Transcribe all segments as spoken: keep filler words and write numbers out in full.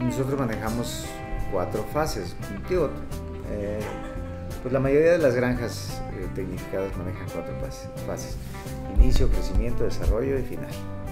nosotros manejamos cuatro fases. Digo, eh, pues la mayoría de las granjas eh, tecnificadas manejan cuatro fases: inicio, crecimiento, desarrollo y final.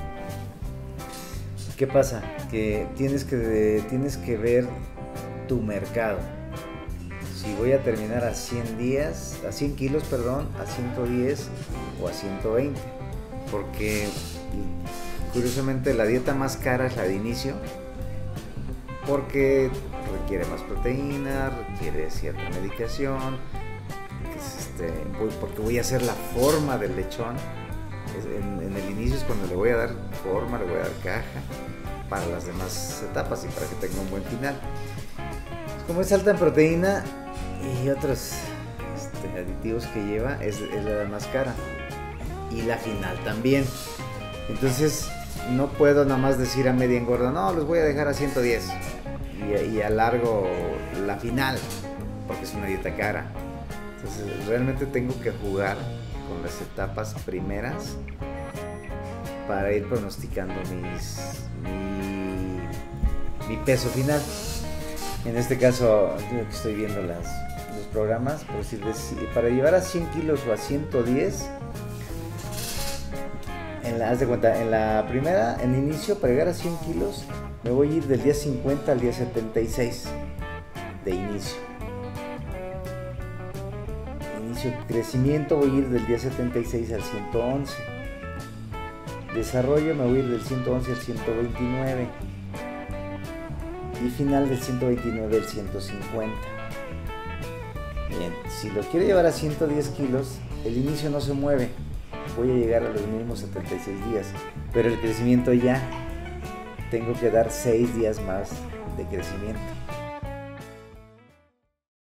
¿Qué pasa? Que tienes que, tienes que ver tu mercado. Si voy a terminar a cien días, a cien kilos, perdón, a ciento diez o a ciento veinte, porque curiosamente la dieta más cara es la de inicio, porque requiere más proteína, requiere cierta medicación, este, porque voy a hacer la forma del lechón. En, en el inicio es cuando le voy a dar forma, le voy a dar caja para las demás etapas y para que tenga un buen final. Como es alta en proteína y otros este, aditivos que lleva, es, es la más cara, y la final también. Entonces no puedo nada más decir a media engorda, no, los voy a dejar a ciento diez y, y alargo la final, porque es una dieta cara. Entonces realmente tengo que jugar con las etapas primeras para ir pronosticando mis, mi, mi peso final. En este caso, digo que estoy viendo las, los programas, por decirles, para llevar a cien kilos o a ciento diez, en la, haz de cuenta, en la primera, en inicio, para llegar a cien kilos, me voy a ir del día cincuenta al día setenta y seis de inicio. Inicio, crecimiento, voy a ir del día setenta y seis al ciento once. Desarrollo, me voy a ir del ciento once al ciento veintinueve. Y final del ciento veintinueve al ciento cincuenta. Bien, si lo quiero llevar a ciento diez kilos, el inicio no se mueve, voy a llegar a los mínimos setenta y seis días, pero el crecimiento ya, tengo que dar seis días más de crecimiento.